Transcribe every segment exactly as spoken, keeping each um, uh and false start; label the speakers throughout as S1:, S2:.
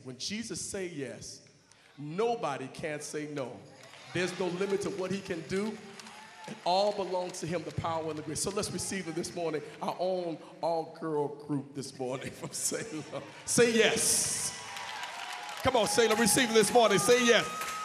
S1: When Jesus say yes, nobody can say no. There's no limit to what he can do. It all belongs to him, the power and the grace. So let's receive it this morning, our own all-girl group this morning from Salem. Say yes. Come on, Salem, receive it this morning. Say yes.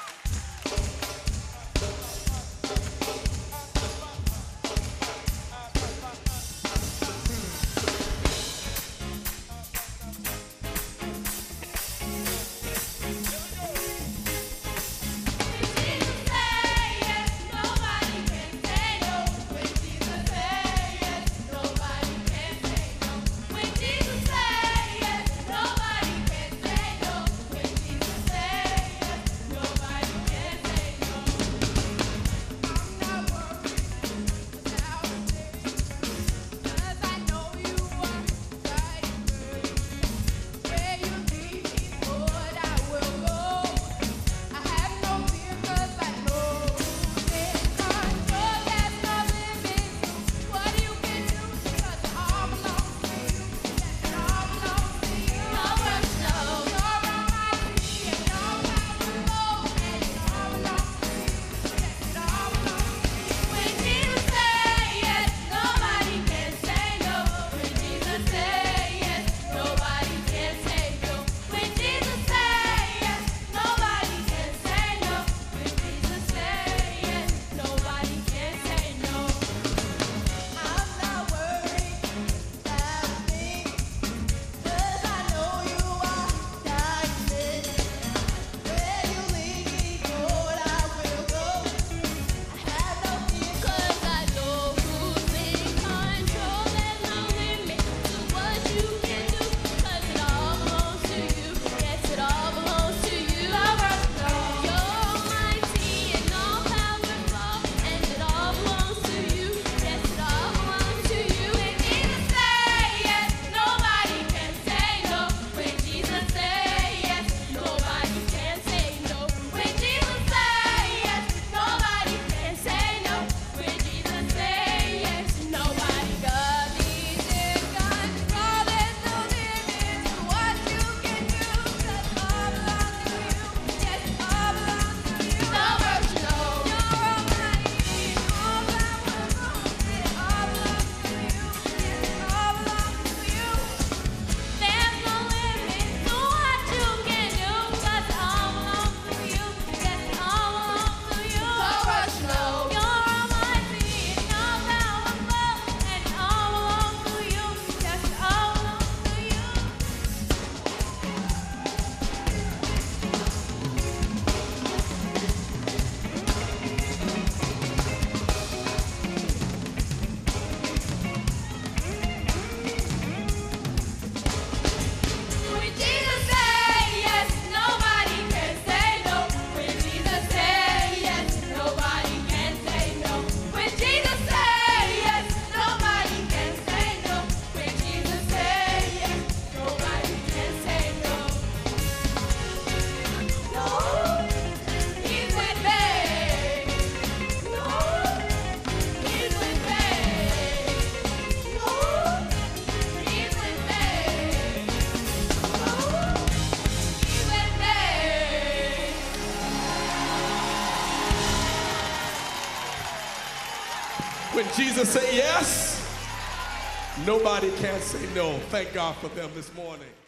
S1: When Jesus said yes, nobody can say no. Thank God for them this morning.